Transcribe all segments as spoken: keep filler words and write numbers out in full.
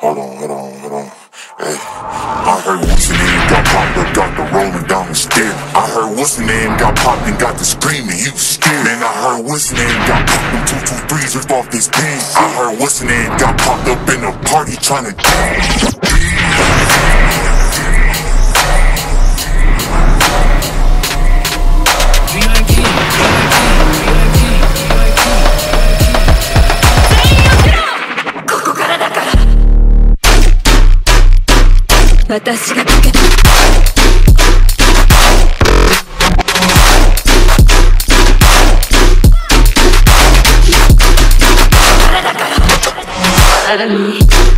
Hold on, hold on, hold on. Hey, I heard what's the name got popped up, got the rolling down the stairs. I heard what's the name got popped and got the screaming, he was scared. Man, I heard what's the name got popped, them two two threes ripped off his pants. I heard what's the name got popped up in a party trying to dance. 私がかけたさらに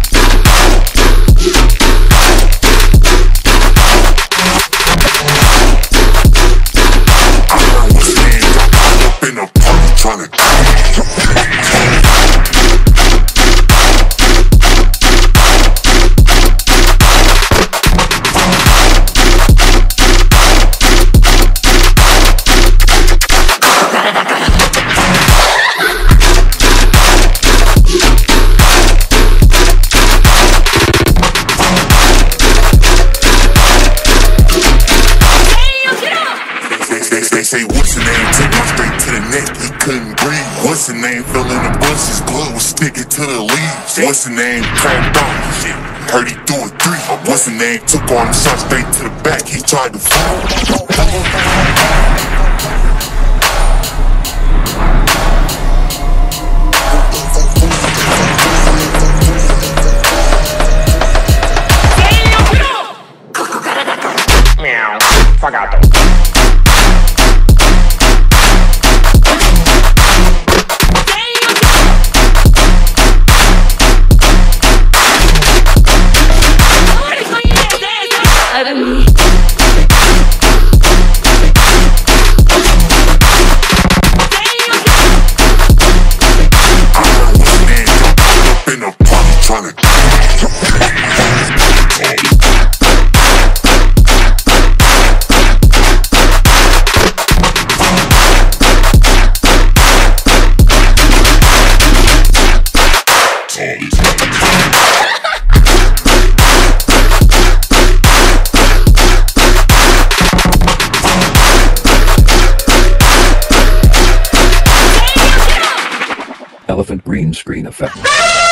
They say, what's the name? Took one straight to the neck, he couldn't breathe. What's the name? Fell in the bushes, blood was sticking to the leaves. What's the name? Cracked out, heard he threw a three. What's the name? Took all them shots straight to the back, he tried to fall. Meow, forgot. Elephant green screen effect.